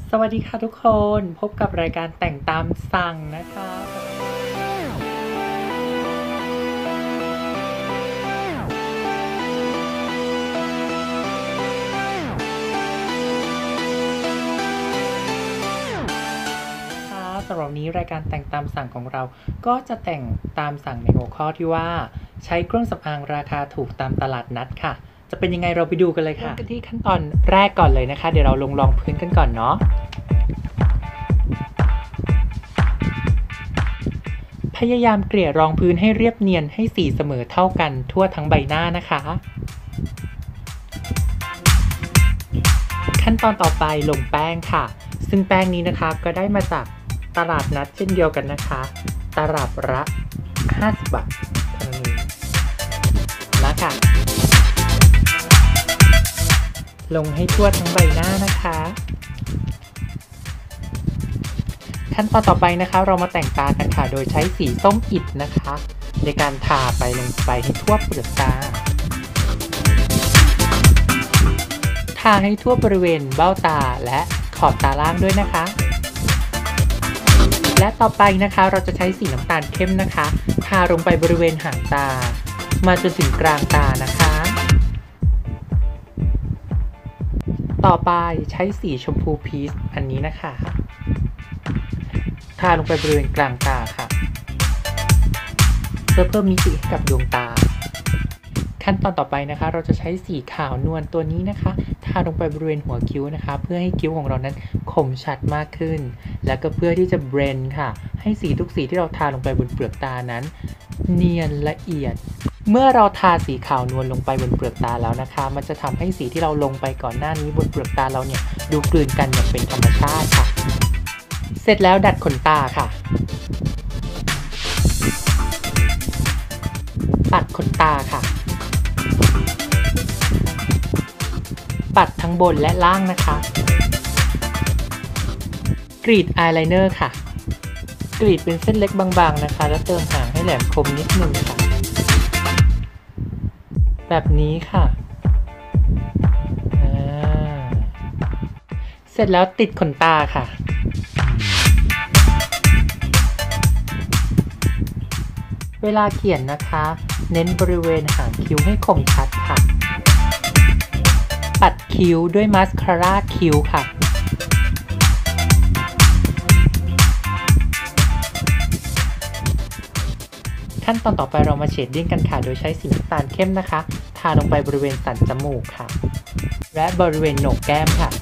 สวัสดีค่ะทุกคนพบกับรายการแต่งตามสั่งนะคะสำหรับนี้รายการแต่งตามสั่งของเราก็จะแต่งตามสั่งในหัวข้อที่ว่าใช้เครื่องสำอางราคาถูกตามตลาดนัดค่ะจะเป็นยังไงเราไปดูกันเลยค่ะเริ่มกันที่ขั้นตอนแรกก่อนเลยนะคะเดี๋ยวเราลงรองพื้นกันก่อนเนาะพยายามเกลี่ยรองพื้นให้เรียบเนียนให้สีเสมอเท่ากันทั่วทั้งใบหน้านะคะขั้นตอนต่อไปลงแป้งค่ะซึ่งแป้งนี้นะคะก็ได้มาจากตลาดนัดเช่นเดียวกันนะคะตลับละ50 บาทเท่านั้นเองนะคะลงให้ทั่วทั้งใบหน้านะคะขั้นตอนต่อไปนะคะเรามาแต่งตากันค่ะโดยใช้สีส้มอิฐนะคะในการทาไปลงไปให้ทั่วเปลือกตาทาให้ทั่วบริเวณเบ้าตาและขอบตาล่างด้วยนะคะและต่อไปนะคะเราจะใช้สีน้ำตาลเข้มนะคะทาลงไปบริเวณหางตามาจนถึงกลางตานะคะต่อไปใช้สีชมพูพีชอันนี้นะคะทาลงไปบริเวณกลางตาค่ะเพื่อเพิ่มมิติให้กับดวงตาขั้นตอนต่อไปนะคะเราจะใช้สีขาวนวลตัวนี้นะคะทาลงไปบริเวณหัวคิ้วนะคะเพื่อให้คิ้วของเรานั้นคมชัดมากขึ้นและก็เพื่อที่จะเบรนด์ค่ะให้สีทุกสีที่เราทาลงไปบนเปลือกตานั้นเนียนละเอียดเมื่อเราทาสีขาวนวลลงไปบนเปลือกตาแล้วนะคะมันจะทำให้สีที่เราลงไปก่อนหน้านี้บนเปลือกตาเราเนี่ยดูกลืนกันอย่างเป็นธรรมชาติค่ะเสร็จแล้วดัดขนตาค่ะปัดขนตาค่ะปัดทั้งบนและล่างนะคะกรีดอายไลเนอร์ค่ะกรีดเป็นเส้นเล็กบางๆนะคะแล้วเติมหางให้แหลมคมนิดนึงค่ะแบบนี้ค่ะเสร็จแล้วติดขนตาค่ะเวลาเขียนนะคะเน้นบริเวณหางคิ้วให้คมชัดค่ะปัดคิ้วด้วยมาสคาร่าคิ้วค่ะขั้นตอนต่อไปเรามาเชดดิ้งกันค่ะโดยใช้สีน้ำตาลเข้มนะคะทาลงไปบริเวณสันจมูกค่ะและบริเวณโหนกแก้มค่ะ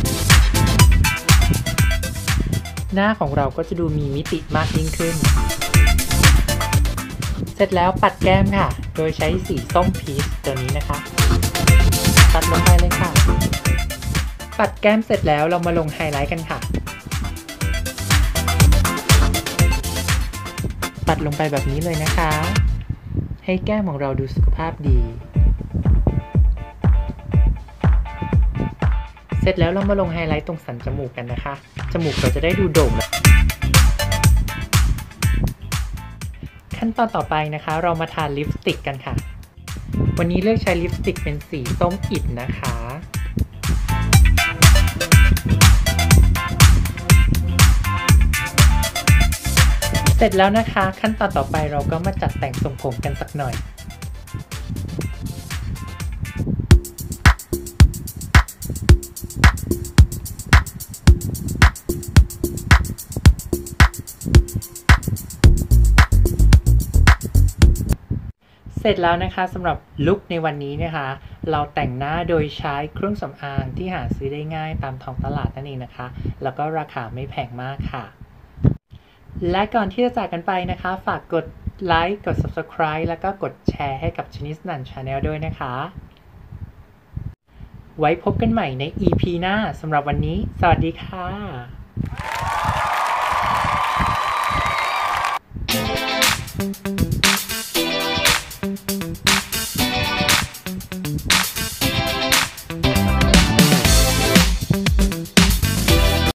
หน้าของเราก็จะดูมีมิติมากยิ่งขึ้นเสร็จแล้วปัดแก้มค่ะโดยใช้สีส้มพีชตัวนี้นะคะปัดลงไปเลยค่ะปัดแก้มเสร็จแล้วเรามาลงไฮไลท์กันค่ะปัดลงไปแบบนี้เลยนะคะให้แก้มของเราดูสุขภาพดีเสร็จแล้วเรามาลงไฮไลท์ตรงสันจมูกกันนะคะจมูกเราจะได้ดูโด่งขั้นตอนต่อไปนะคะเรามาทาลิปสติกกันค่ะวันนี้เลือกใช้ลิปสติกเป็นสีส้มอิฐนะคะเสร็จแล้วนะคะขั้นตอนต่อไปเราก็มาจัดแต่งทรงผมกันสักหน่อยเสร็จแล้วนะคะสำหรับลุคในวันนี้นะคะเราแต่งหน้าโดยใช้เครื่องสำอางที่หาซื้อได้ง่ายตามท้องตลาดนั่นเองนะคะแล้วก็ราคาไม่แพงมากค่ะและก่อนที่จะจากกันไปนะคะฝากกดไลค์กด Subscribe แล้วก็กดแชร์ให้กับชนิสนัน Channel ด้วยนะคะไว้พบกันใหม่ใน EP หน้าสำหรับวันนี้สวัสดีค่ะ